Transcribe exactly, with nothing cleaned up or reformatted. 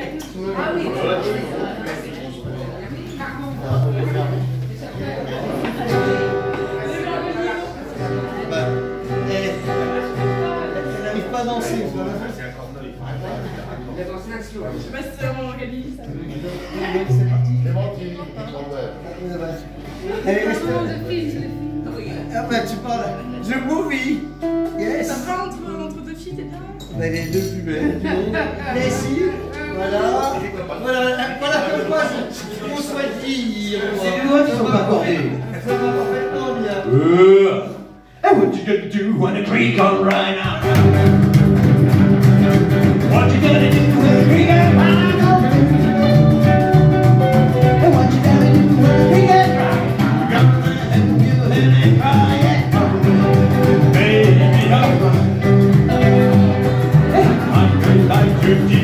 Ah oui. Elle n'arrive pas à danser. Il a dansé un slow. Je sais pas si c'est vraiment organisé ça. C'est parti. C'est bon, tu Allez, C'est laisse un moment de film, je l'ai fait. Ah bah tu parles. The movie. Yes. Ça va entre, entre deux filles, t'es bien? Bah, les deux plus belles du monde. Messi. Voilà. Voilà. Voilà pourquoi on soit dit. C'est les doigts qui sont pas accordés. Ça va parfaitement bien. Uh, and what you gonna do when the creek comes right out? What you gonna do when the creek comes right out? And what you gonna do when the creek comes right out? And you and cry, yeah. Baby, I'm one hundred like fifty.